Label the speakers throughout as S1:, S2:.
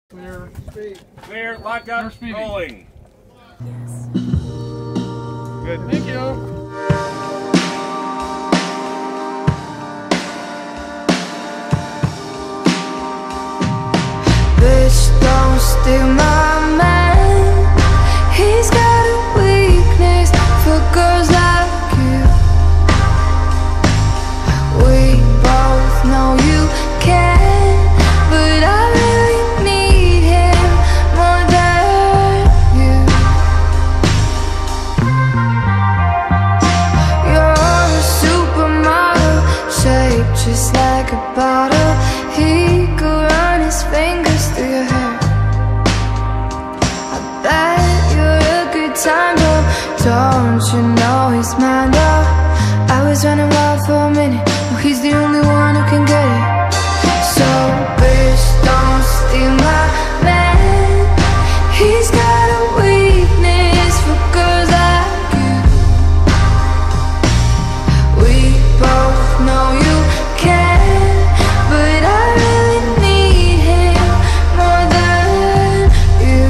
S1: Clear. Speed.
S2: Clear. Lock up. Rolling.
S1: Yes.
S2: Good.
S1: Thank you.
S3: Bitch, don't steal my man. He's got a weakness for girls like you. We both know you can, but I really need him more than you. You're a supermodel, shaped just like a bottle. He could run his fingers through your hair. I bet you're a good time, though. Don't you know he's mine, though? I was running wild for a minute. Oh, he's the only one who can get it. So, bitch, don't steal my man. He's got a weakness for girls like you. We both know you can, but I really need him more than you.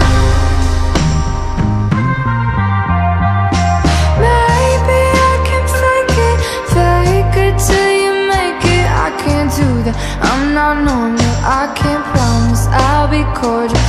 S3: Maybe I can fake it till you make it. I can't do that, I'm not normal. I can't promise I'll be cordial,